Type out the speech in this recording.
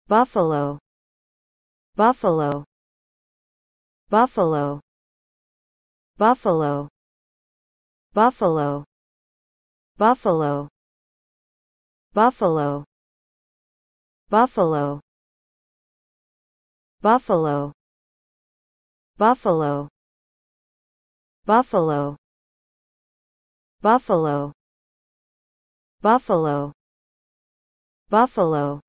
buffalo, buffalo, buffalo, buffalo, buffalo, buffalo, buffalo, buffalo, buffalo, buffalo, buffalo, buffalo, buffalo, buffalo,